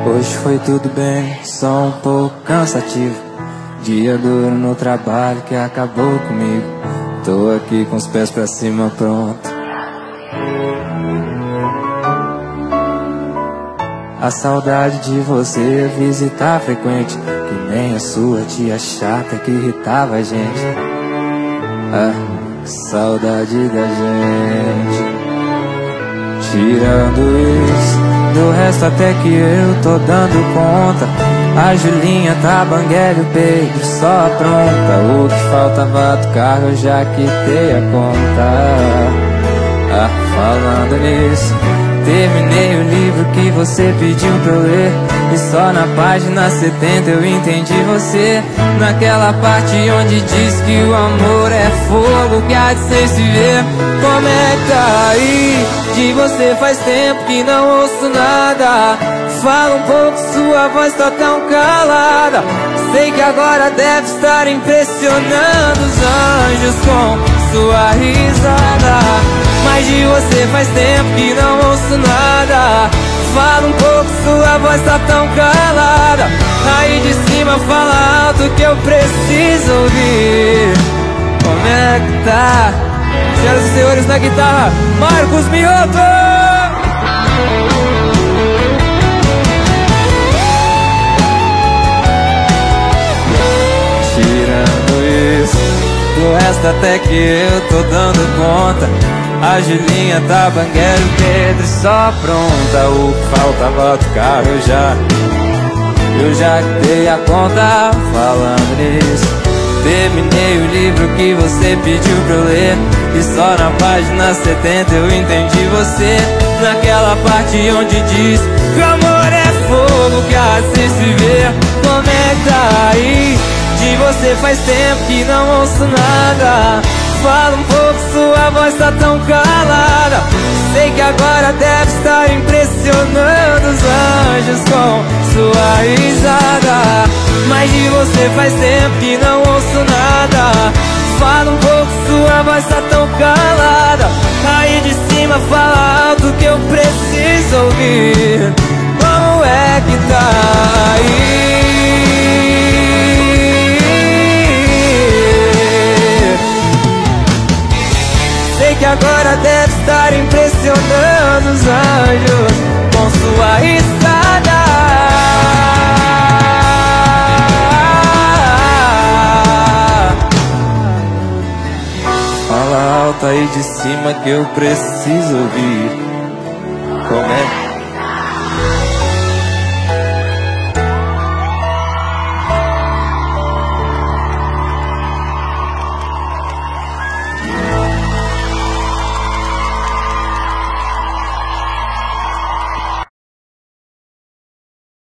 Hoje foi tudo bem, só um pouco cansativo. Dia duro no trabalho que acabou comigo. Tô aqui com os pés pra cima, pronto. A saudade de você visitar frequente, que nem a sua tia chata que irritava a gente. Ah, que saudade da gente. Tirando isso, do resto até que eu tô dando conta. A Julinha tá banguela e o Pedro só apronta. O que faltava do carro eu já quitei a conta. Ah, falando nisso, terminei o livro que você pediu pra eu ler. E só na página 70 eu entendi você. Naquela parte onde diz que o amor é fogo que há de ser se ver. Como é que tá aí? De você faz tempo que não ouço nada. Fala um pouco, sua voz tá tão calada. Sei que agora deve estar impressionando os anjos com sua risada. Mas de você faz tempo que não ouço nada. Fala um pouco, sua voz tá tão calada. Aí de cima fala alto que eu preciso ouvir. Como é que tá? Senhoras e senhores, na guitarra, Marcos Mioto! Tirando isso, do resto até que eu tô dando conta. A Julinha tá banguela, o Pedro só pronta. O que faltava do carro eu já dei a conta. Falando nisso, terminei o livro que você pediu pra eu ler. E só na página 70 eu entendi você. Naquela parte onde diz que o amor é fogo que assim se vê. Como é que tá aí? De você faz tempo que não ouço nada. Fala um pouco, sua voz tá tão calada. Sei que agora deve estar impressionando os anjos com sua risada. Mas de você faz tempo que não ouço nada. Fala um pouco, sua voz tá tão calada. Aí de cima fala alto que eu preciso ouvir. Como é que tá aí? Sei que agora deve estar impressionando os anjos com sua risada. Fala alto aí de cima que eu preciso ouvir.